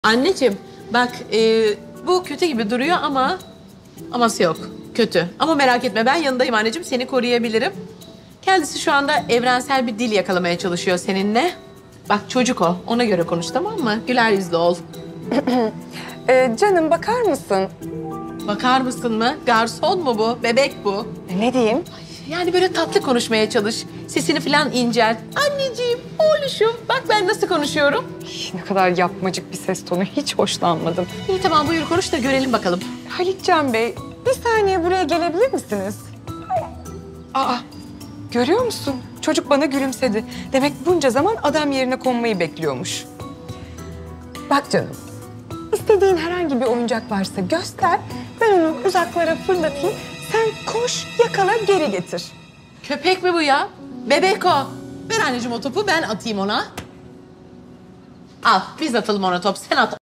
Anneciğim bak bu kötü gibi duruyor ama aması yok. Kötü. Ama merak etme ben yanındayım anneciğim. Seni koruyabilirim. Kendisi şu anda evrensel bir dil yakalamaya çalışıyor seninle. Bak çocuk o. Ona göre konuş tamam mı? Güler yüzlü ol. Canım bakar mısın? Bakar mısın mı? Garson mu bu? Bebek bu. Ne diyeyim? Yani böyle tatlı konuşmaya çalış. Sesini falan incelt. Anneciğim, oğluşum. Bak ben nasıl konuşuyorum. Ne kadar yapmacık bir ses tonu. Hiç hoşlanmadım. İyi tamam buyur konuş da görelim bakalım. Halitcan Bey, bir saniye buraya gelebilir misiniz? Aa, görüyor musun? Çocuk bana gülümsedi. Demek bunca zaman adam yerine konmayı bekliyormuş. Bak canım, istediğin herhangi bir oyuncak varsa göster. Ben onu uzaklara fırlatayım. Sen koş, yakala, geri getir. Köpek mi bu ya? Bebek o. Ver anneciğim o topu ben atayım ona. Al biz atalım ona top sen at.